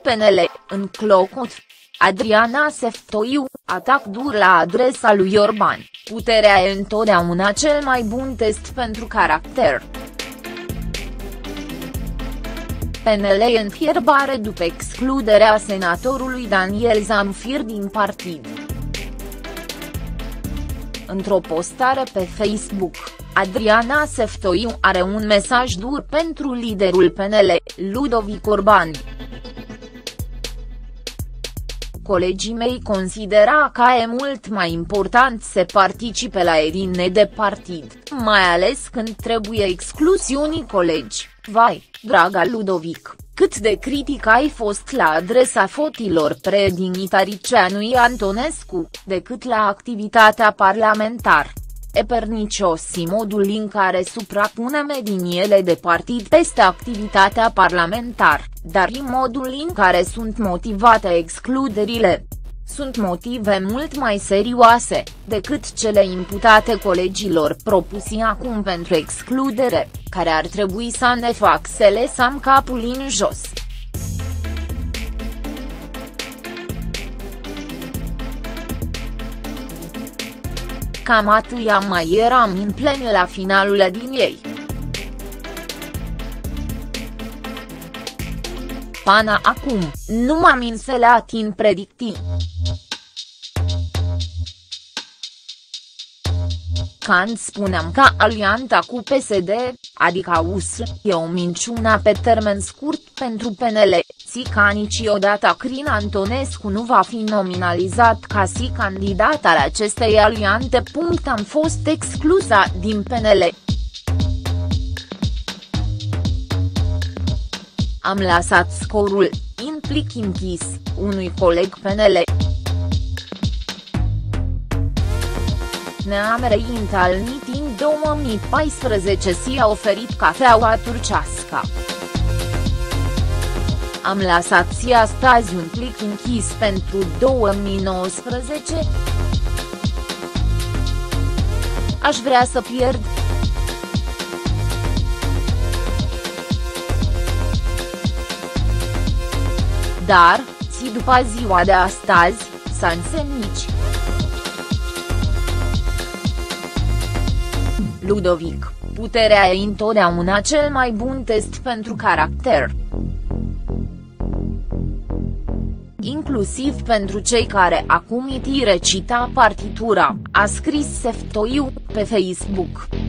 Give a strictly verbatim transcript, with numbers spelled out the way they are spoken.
P N L, în Clocot. Adriana Seftoiu, atac dur la adresa lui Orban, puterea e întotdeauna cel mai bun test pentru caracter. P N L e în fierbare după excluderea senatorului Daniel Zamfir din partid. Într-o postare pe Facebook, Adriana Seftoiu are un mesaj dur pentru liderul P N L, Ludovic Orban. Colegii mei considera că e mult mai important să participe la erine de partid, mai ales când trebuie exclusi unii colegi. Vai, draga Ludovic, cât de critic ai fost la adresa fotilor pre-dinitariceanului Antonescu, decât la activitatea parlamentară. E pernicios modul în care suprapunem ediniele de partid peste activitatea parlamentară, dar și modul în care sunt motivate excluderile. Sunt motive mult mai serioase, decât cele imputate colegilor propusi acum pentru excludere, care ar trebui să ne fac să lăsăm capul în jos. Cam atâia mai eram în plen la finalul din ei. Până acum, nu m-am înșelat în predicții. Când spuneam că alianța cu P S D, adică U S R, e o minciună pe termen scurt pentru P N L, si că niciodată Crin Antonescu nu va fi nominalizat ca si candidat al acestei aliante. Am fost exclusă din P N L. Am lăsat scorul, în plic închis, unui coleg P N L. Ne-am reîntâlnit în două mii paisprezece și a oferit cafeaua turcească. Am lăsat și astăzi un plic închis pentru două mii nouăsprezece. Aș vrea să pierd. Dar, și după ziua de astăzi, să însemnici. Ludovic, puterea e întotdeauna cel mai bun test pentru caracter. Inclusiv pentru cei care acum îi recita partitura, a scris Seftoiu pe Facebook.